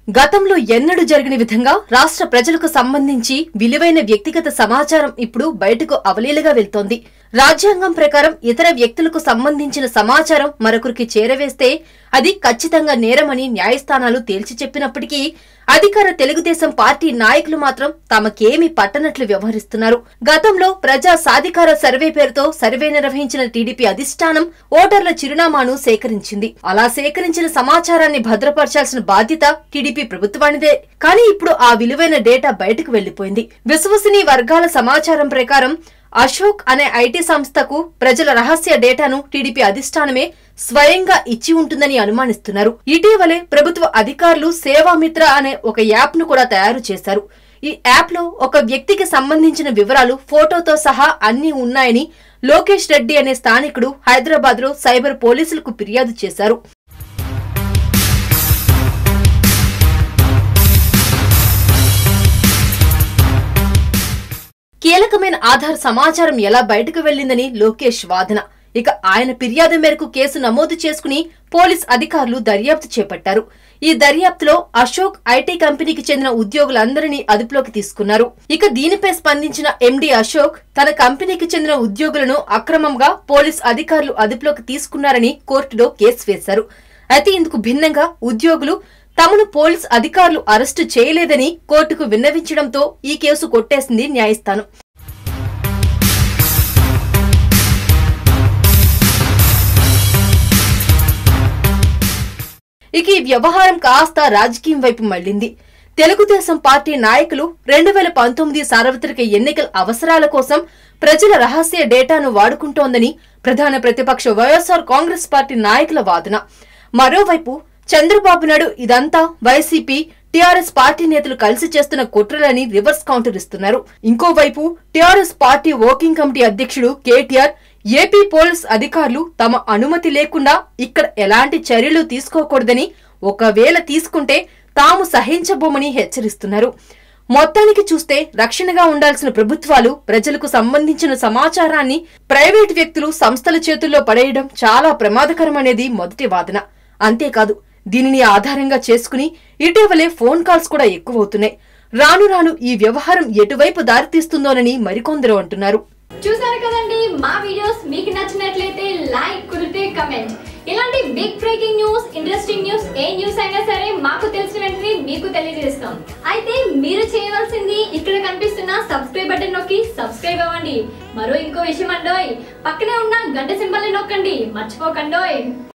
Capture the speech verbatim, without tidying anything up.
గతంలో ఎన్నడూ జరిగిన విధంగా రాష్ట్ర ప్రజలకు సంబంధించి విలువైన వ్యక్తిగత సమాచారం ఇప్పుడు బయటకు అవలీలగా వెళ్తోంది. రాజ్యాంగం ప్రకారం ఇతర వ్యక్తులకు సంబంధించిన సమాచారం మరొకరికి చేరవేస్తే అది ఖచ్చితంగా నేరమని న్యాయస్థానాలు తేల్చి చెప్పినప్పటికీ అధికార తెలుగుదేశం పార్టీ నాయకులు మాత్రం తమకేమీ పట్టనట్లు వ్యవహరిస్తున్నారు. గతంలో ప్రజా సాధికార సర్వే పేరుతో సర్వే నిర్వహించిన టీడీపీ అధిష్టానం ఓటర్ల చిరునామాను సేకరించింది. అలా సేకరించిన సమాచారాన్ని భద్రపరచాల్సిన బాధ్యత టీడీపీ ప్రభుత్వానిదే. కానీ ఇప్పుడు ఆ విలువైన డేటా బయటకు వెళ్లిపోయింది. విశ్వసనీయ వర్గాల సమాచారం ప్రకారం అశోక్ అనే ఐటీ సంస్థకు ప్రజల రహస్య డేటాను టీడీపీ అధిష్టానమే స్వయంగా ఇచ్చి ఉంటుందని అనుమానిస్తున్నారు. ఇటీవలే ప్రభుత్వ అధికారులు సేవామిత్ర అనే ఒక యాప్ ను కూడా తయారు చేశారు. ఈ యాప్ లో ఒక వ్యక్తికి సంబంధించిన వివరాలు ఫోటోతో సహా అన్ని ఉన్నాయని లోకేష్ రెడ్డి అనే స్థానికుడు హైదరాబాద్ లో సైబర్ పోలీసులకు ఫిర్యాదు చేశారు. కీలకమైన ఆధార్ సమాచారం ఎలా బయటకు వెళ్లిందని లోకేష్ వాదన. ఇక ఆయన ఫిర్యాదు మేరకు కేసు నమోదు చేసుకుని పోలీస్ అధికారులు దర్యాప్తు చేపట్టారు. ఈ దర్యాప్తులో అశోక్ ఐటీ కంపెనీకి చెందిన ఉద్యోగులందరినీ అదుపులోకి తీసుకున్నారు. ఇక దీనిపై స్పందించిన ఎండీ అశోక్ తన కంపెనీకి చెందిన ఉద్యోగులను అక్రమంగా పోలీస్ అధికారులు అదుపులోకి తీసుకున్నారని కోర్టులో కేసు వేశారు. అయితే ఇందుకు భిన్నంగా ఉద్యోగులు తమను పోలీస్ అధికారులు అరెస్టు చేయలేదని కోర్టుకు విన్నవించడంతో ఈ కేసు కొట్టేసింది న్యాయస్థానం. ఇక ఈ వ్యవహారం కాస్త రాజకీయం వైపు మళ్లింది. తెలుగుదేశం పార్టీ నాయకులు రెండు వేల పంతొమ్మిది సార్వత్రిక ఎన్నికల అవసరాల కోసం ప్రజల రహస్య డేటాను వాడుకుంటోందని ప్రధాన ప్రతిపక్ష వైఎస్ఆర్ కాంగ్రెస్ పార్టీ నాయకుల వాదన. మరోవైపు చంద్రబాబు నాయుడు ఇదంతా వైసీపీ టీఆర్ఎస్ పార్టీ నేతలు కలిసి చేస్తున్న కుట్రలని రివర్స్ కౌంటర్ ఇస్తున్నారు. ఇంకోవైపు టీఆర్ఎస్ పార్టీ వర్కింగ్ కమిటీ అధ్యక్షుడు కేటీఆర్ ఏపీ పోలీస్ అధికారులు తమ అనుమతి లేకుండా ఇక్కడ ఎలాంటి చర్యలు తీసుకోకూడదని, ఒకవేళ తీసుకుంటే తాము సహించబోమని హెచ్చరిస్తున్నారు. మొత్తానికి చూస్తే రక్షణగా ఉండాల్సిన ప్రభుత్వాలు ప్రజలకు సంబంధించిన సమాచారాన్ని ప్రైవేటు వ్యక్తులు సంస్థల చేతుల్లో పడేయడం చాలా ప్రమాదకరమనేది మొదటి వాదన. అంతేకాదు దీనిని ఆధారంగా చేసుకుని ఇటీవలే ఫోన్ కాల్స్ కూడా ఎక్కువవుతున్నాయి. రాను రాను ఈ వ్యవహారం ఎటువైపు దారితీస్తుందోనని మరికొందరు అంటున్నారు. చూసారు కదండి, మా వీడియోస్ మీకు నచ్చినట్లయితే లైక్, కుదిరితే కమెంట్. ఇలాంటి big breaking news, interesting news, ఏ న్యూస్ అయినా సరే మాకు తెలిసిన వెంటనే మీకు తెలియజేస్తాం. అయితే మీరు చేయవలసింది ఇక్కడ కనిపిస్తున్న సబ్స్క్రైబ్ బటన్ నొక్కి సబ్స్క్రైబ్ అవ్వండి. మరో ఇంకో విషయం అండోయ్, పక్కనే ఉన్న గంట సింబల్ ని నొక్కండి, మర్చిపోకండోయ్.